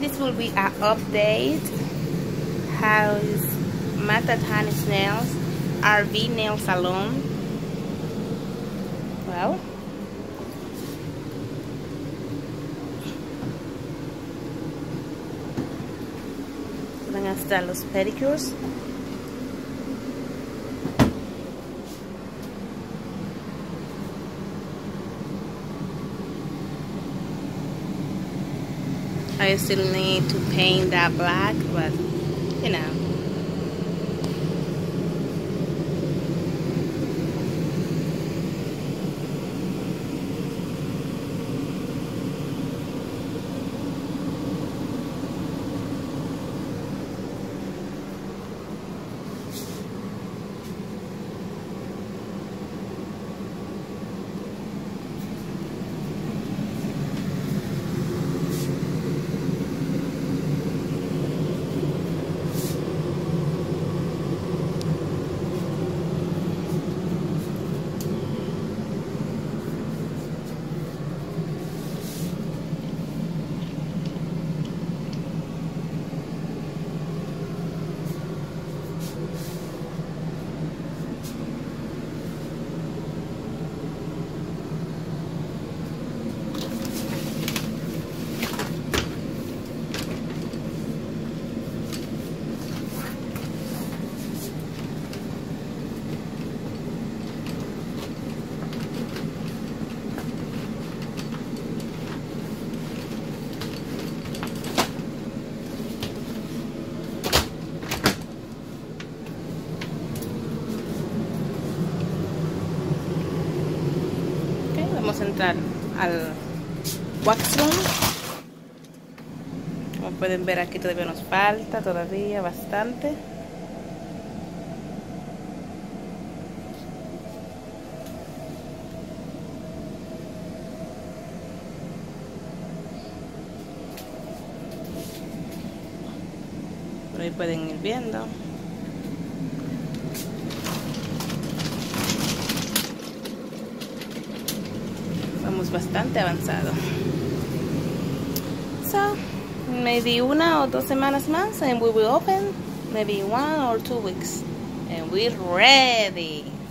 this will be an update. How's Matatani's Nails RV Nail Salon? Well, van a estar los pedicures. I still need to paint that black, but you know. Vamos a entrar al wax room. Como pueden ver, aquí todavía nos falta, todavía bastante. Por ahí pueden ir viendo. Bastante avanzado. So maybe 1 or 2 semanas más and we will open, maybe 1 or 2 weeks, and we're ready.